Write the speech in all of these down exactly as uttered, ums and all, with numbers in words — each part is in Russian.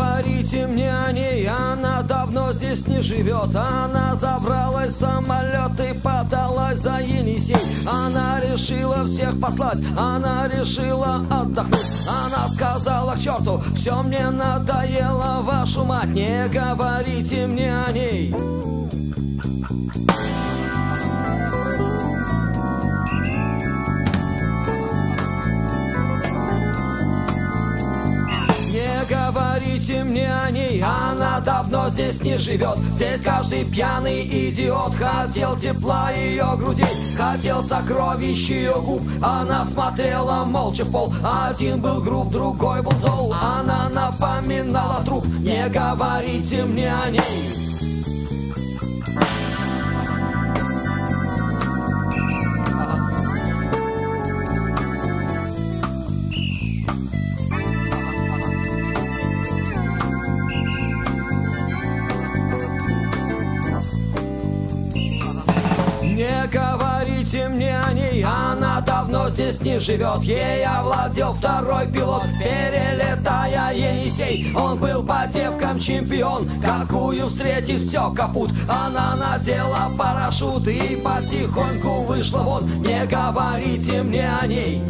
говорите мне о ней, она давно здесь не живет. Она забралась в самолет и подалась за Енисей. Она решила всех послать, она решила отдохнуть. Она сказала: к черту, все мне надоело, вашу мать, не говорите мне о ней. Не говорите мне о ней, она давно здесь не живет. Здесь каждый пьяный идиот хотел тепла ее грудей, хотел сокровищ ее губ. Она смотрела молча в пол, один был груб, другой был зол. Она напоминала труп, не говорите мне о ней. Не говорите мне о ней, она давно здесь не живет. Ей овладел второй пилот, перелетая Енисей. Он был по девкам чемпион, какую встретит, все капут. Она надела парашют и потихоньку вышла вон. Не говорите мне о ней.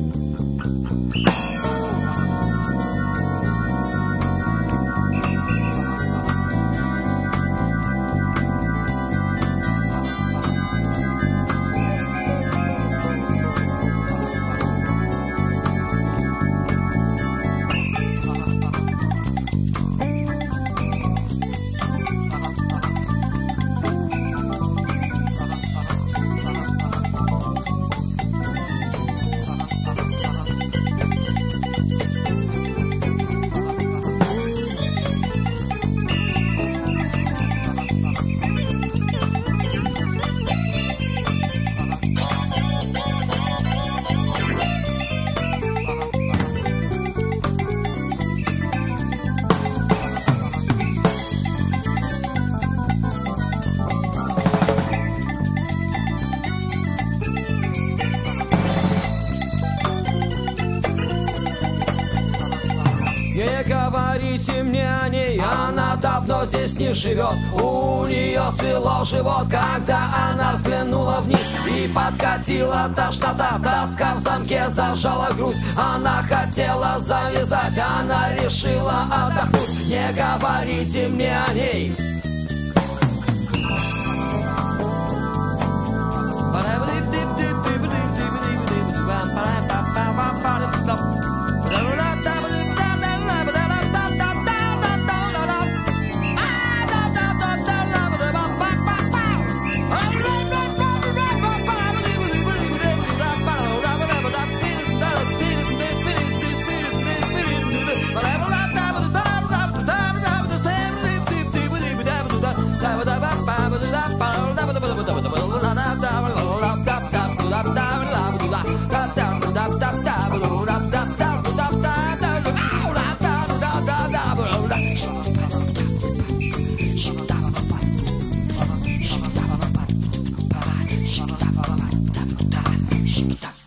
Не говорите мне о ней, она давно здесь не живет. У нее свело живот, когда она взглянула вниз, и подкатила тошнота, тоска в замке зажала грудь. Она хотела завязать, она решила отдохнуть. Не говорите мне о ней. Shut up.